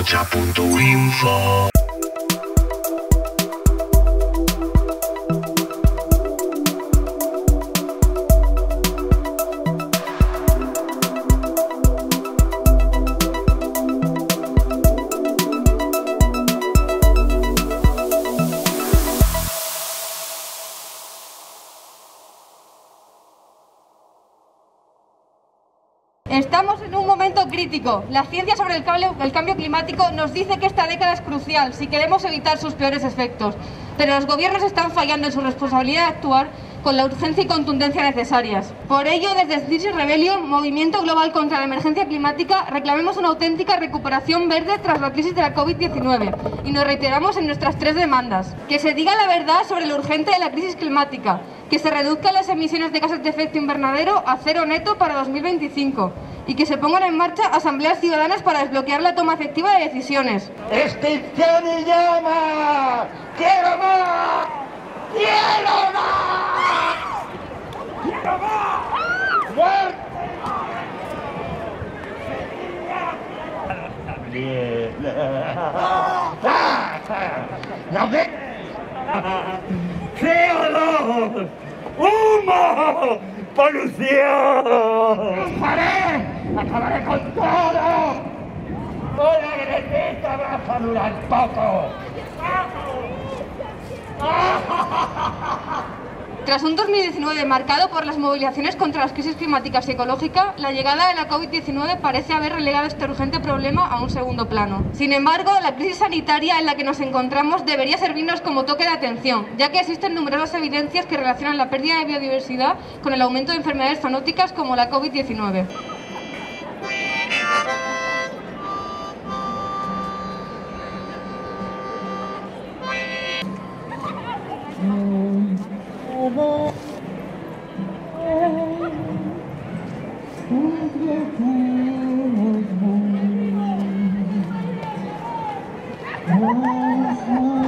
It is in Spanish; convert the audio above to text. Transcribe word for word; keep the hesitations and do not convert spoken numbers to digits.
Rocha punto info. Estamos en un momento crítico. La ciencia sobre el cambio, el cambio climático nos dice que esta década es crucial si queremos evitar sus peores efectos. Pero los gobiernos están fallando en su responsabilidad de actuar con la urgencia y contundencia necesarias. Por ello, desde Citizen Rebellion, Movimiento Global contra la Emergencia Climática, reclamamos una auténtica recuperación verde tras la crisis de la COVID diecinueve y nos reiteramos en nuestras tres demandas. Que se diga la verdad sobre lo urgente de la crisis climática, que se reduzcan las emisiones de gases de efecto invernadero a cero neto para dos mil veinticinco y que se pongan en marcha asambleas ciudadanas para desbloquear la toma efectiva de decisiones. ¡Extinción y llama! ¡Quiero más! ¡Quiero más! ¡Quiero más! ¡Muerte! ¡No ve! ¡Qué horror! ¡Humo! ¡Polución! ¡Acabaré! ¡Acabaré con todo! ¡Una granita vas a durar poco! Tras un dos mil diecinueve marcado por las movilizaciones contra las crisis climáticas y ecológicas, la llegada de la COVID diecinueve parece haber relegado este urgente problema a un segundo plano. Sin embargo, la crisis sanitaria en la que nos encontramos debería servirnos como toque de atención, ya que existen numerosas evidencias que relacionan la pérdida de biodiversidad con el aumento de enfermedades zoonóticas como la COVID diecinueve. Oh,